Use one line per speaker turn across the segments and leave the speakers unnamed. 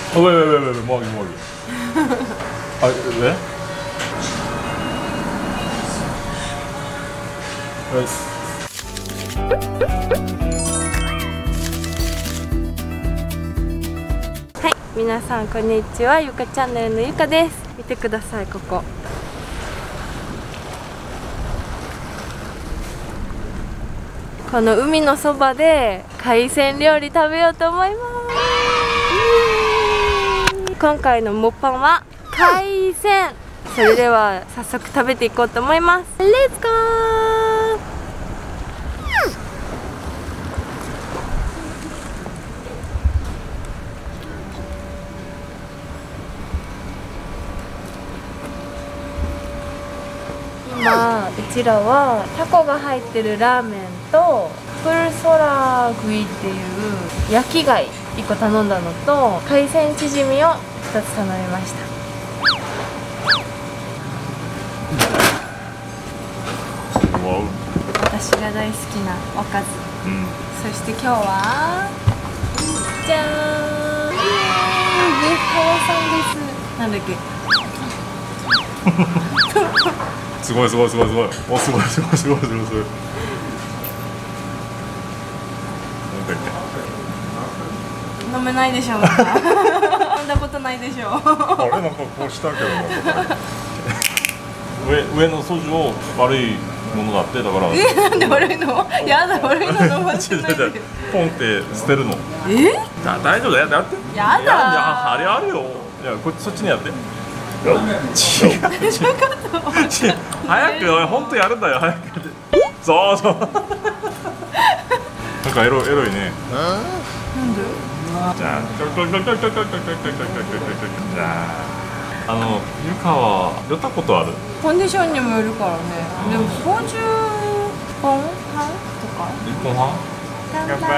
왜, 뭐하기. 아, 왜?
はい、皆さんこんにちは。ゆかチャンネルのゆかです。見てください、ここ。この海のそばで海鮮料理食べようと思います。今回のモッパンは海鮮。それでは早速食べていこうと思います。レッツゴー。今うちらはタコが入ってるラーメンとプルソラグイっていう焼き貝1個頼んだのと海鮮チヂミを2つ頼みました。私が大好きなおかず、そして今日はじゃーん、上川さんです。なんだっけ
すごい。お、すごい。
飲めないでしょう。飲んだことないでしょう。
あれなんかこうしたけど上の素地を悪いものだってだから。
なんで悪いの？やだ、悪いの飲ませないで。
ポンって捨てるの。大丈夫だよ、やって。
やだ。
あれあるよ。いや、そっちにやって。違う。早く本当やるんだよ、早く。そう。なんかエロいね。なんで？じゃあ、じゃあ、ゆかは寄ったことある？
コンディションにもよるからね。でも40本半とか。
1本半？乾杯。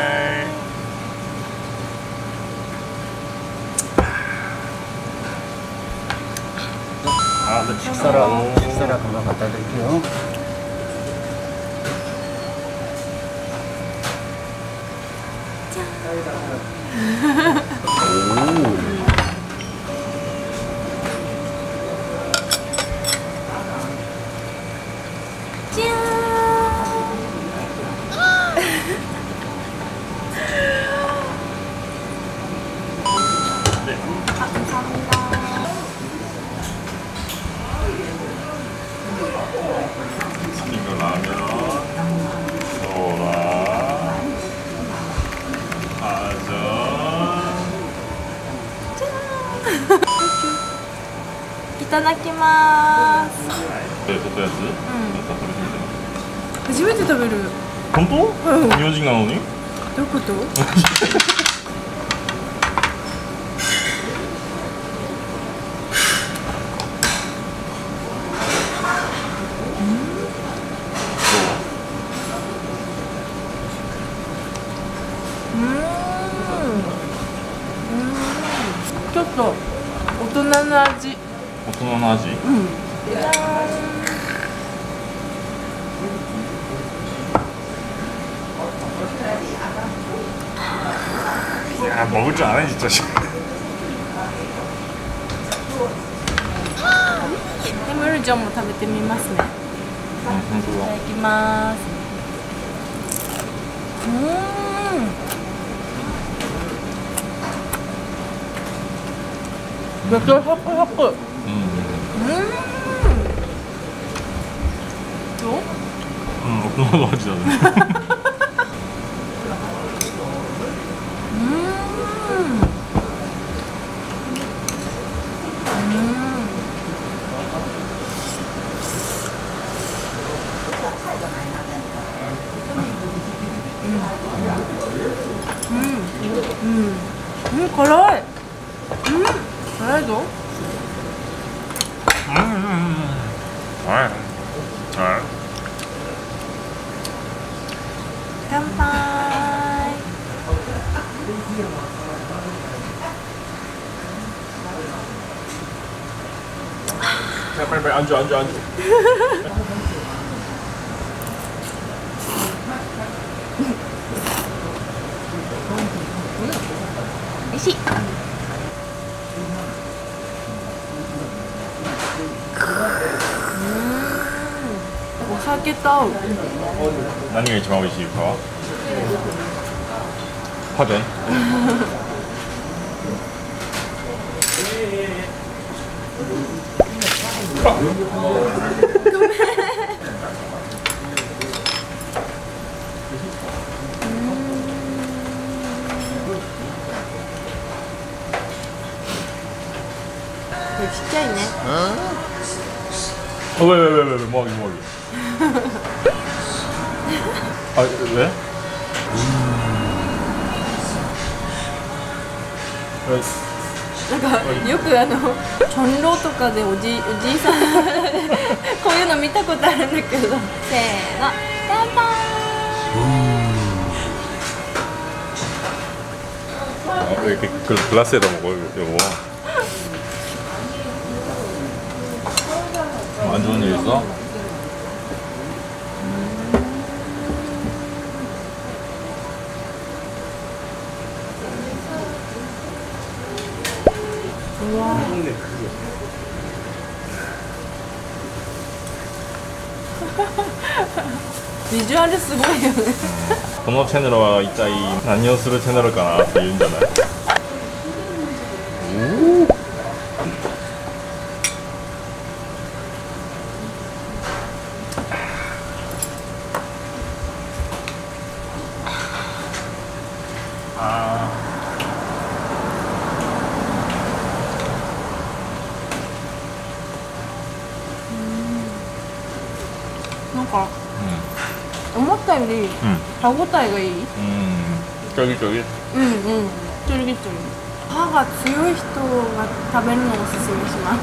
식사라 금방 갖다 드릴게요.
いただきます。初めて食べる。
本当？日本人なのに？
どういうこと？ちょっと大人の味。
大人の味？야, 먹을 줄 아네 진짜.
해물전も食べてみますね。いただきます。めっちゃサクサク。どう？
大人の味だね。
辛い。辛いぞ。乾杯。
빨리 안주.
美味しい。 酒と合う。
何が一番美味しいかはパデン
これちっちゃいね。
왜 뭐하기 아 왜?
なんかよくチョンローとかでおじいさんこういうの見たことあるんだけど。せーの、乾杯。
왜 이렇게 글라스에다 먹어 여보? 안 좋은 일 있어?
우와. 비주얼 すごいよね。
このチャンネルは一体何をするチャンネルかなって言うんじゃない？
なんか、思ったより歯ごたえがいい。
쫄깃쫄깃.
うんうん。ちょりぎちょり。歯が強い人が食べるのをおすすめします。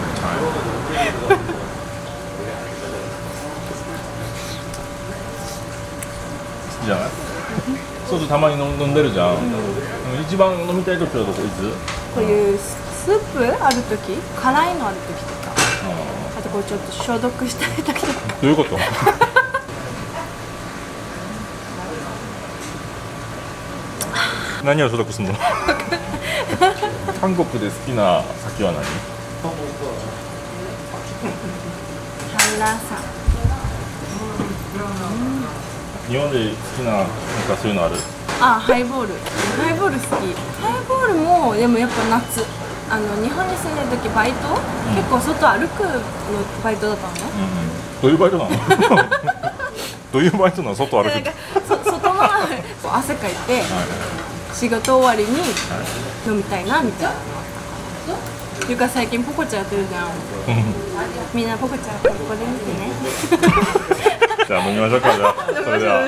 好きじゃない？ソースたまに飲んでるじゃん。一番飲みたい時はどこいつ？
こういうスープある時、辛いのある時とか、あとこうちょっと消毒したい時とか。
どういうこと？何を消毒するの？韓国で好きな酒は何？
ハンラーさん。
日本で好きななんかそういうのある？
あ、ハイボール。ハイボール好き。ハイボールもでもやっぱ夏。日本に住んでる時バイト、結構外歩くのバイトだったのね。
どういうバイトなの？どういうバイトなの？外歩く。
外の汗かいて、仕事終わりに飲みたいなみたいな。ゆか最近ポコチャやってるじゃん。みんなポコチャここで見てね。
じゃあ飲みましょうか。じゃあそれでは。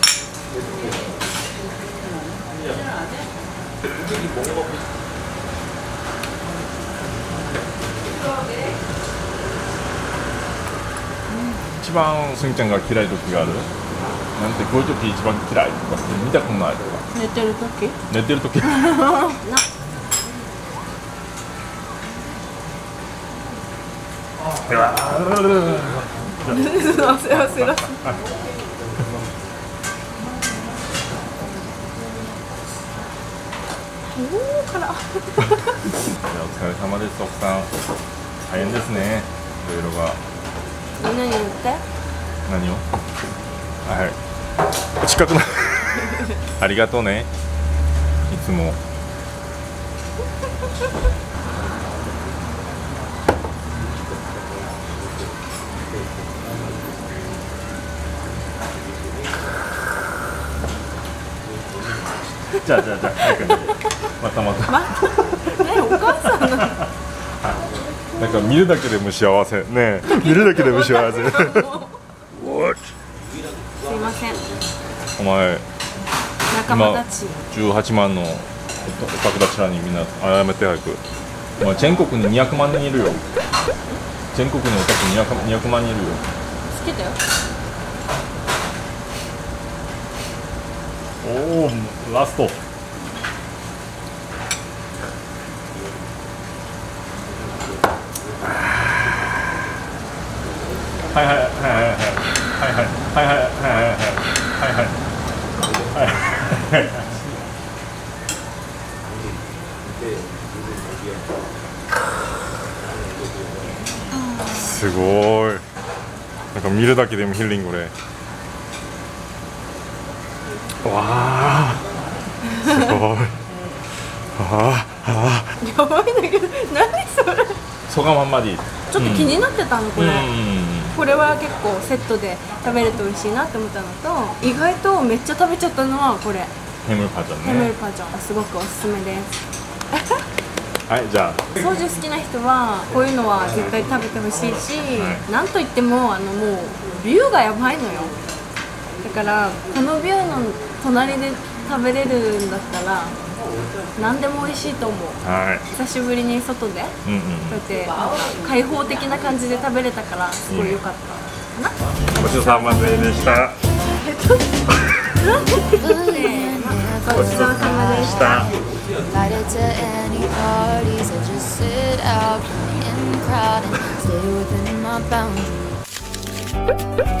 一番すみちゃんが嫌い時がある？なんてこういう時一番嫌いとかって見たことないとか。
寝てる時？
寝てる時。
お疲
れ様です。奥さん大変ですね。いろいろが。
みんなに言って。
何を？はい。近くな。ありがとうね。いつも。じゃあ早くね。また。ね、
お母さんの。
なんか見るだけでも幸せね。見るだけでも幸せ。
すいません。
お前
仲間たち。
18万のオタクたちらにみんな謝めて早く。お前全国に200万人いるよ。全国にオタク200万人いるよ。
好きだよ。
おお、ラスト。すごい。 なんか見るだけでもヒーリングで。わあすごい。
やばいんだけど、何それ。
そがまんまでいい。
ちょっと気になってたのこれ、
うん
これは結構セットで食べると美味しいなって思ったのと、意外とめっちゃ食べちゃったのはこれ、
ヘムルパジャン
ヘムル
ね。
パジャン、すごくおすすめです。
はいじゃあ
ソージュ好きな人はこういうのは絶対食べてほしいし、なんといってももうビューがやばいのよ。だからこのビューの隣で食べれるんだったら何でも美味しいと思う。
はい
久しぶりに外でこ
うんうん
うやって開放的な感じで食べれたからすごい良かったかな。
ごちそうさまでした。
ごちそうさまでした。
Invited to any parties or just sit out in the crowd and stay within my boundaries.